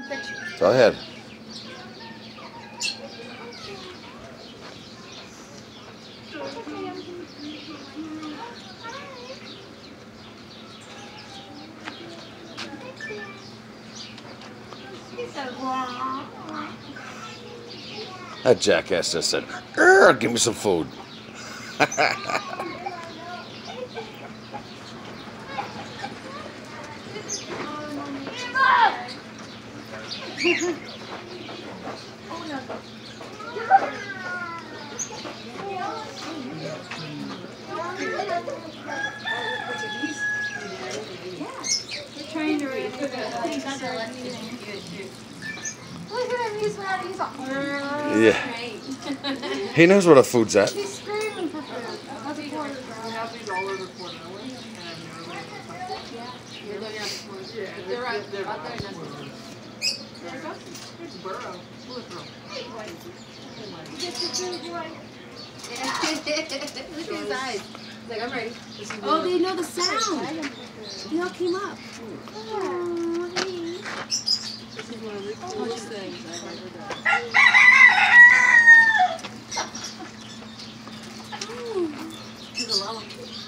Go ahead. That jackass just said, "Give me some food." Trying to raise it. Look at him, he's mad. He's all, Yeah. He knows where the food's at. he's screaming for food. That's We have these all over Cornell. They're right They're out there. It's Burrow. Look at Get your food, boy. Look at his eyes. He's like, I'm ready. Oh, they know the sound. They all came up. Oh, hey. This is one of the coolest things I've ever done. He's a lot.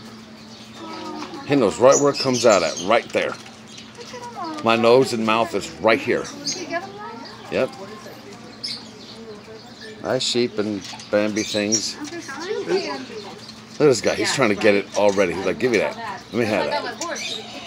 He knows right where it comes out at, right there. My nose and mouth is right here. Did you get him now? Yep. Nice sheep and Bambi things. Look at this guy. He's trying to get it already. He's like, "Give me that. Let me have that."